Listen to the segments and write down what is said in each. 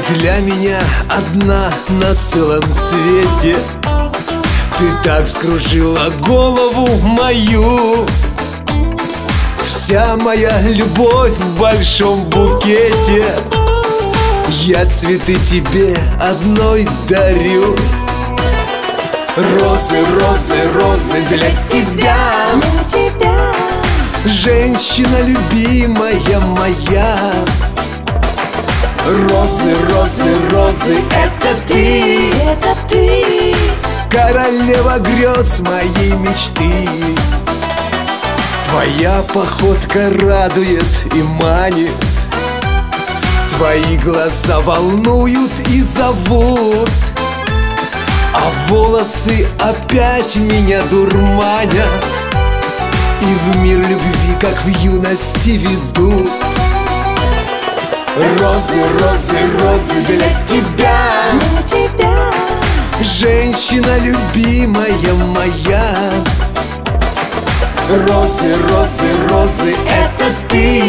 Для меня одна на целом свете. Ты так вскружила голову мою. Вся моя любовь в большом букете. Я цветы тебе одной дарю. Розы, розы, розы для тебя, женщина любимая моя. Розы, розы, розы, это ты, королева грез моей мечты. Твоя походка радует и манит. Твои глаза волнуют и зовут. А волосы опять меня дурманят и в мир любви, как в юности, ведут. Розы, розы, розы для тебя, женщина любимая моя. Розы, розы, розы,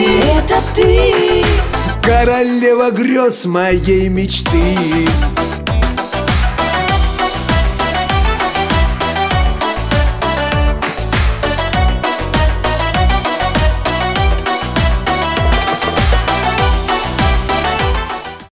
это ты, королева грез моей мечты.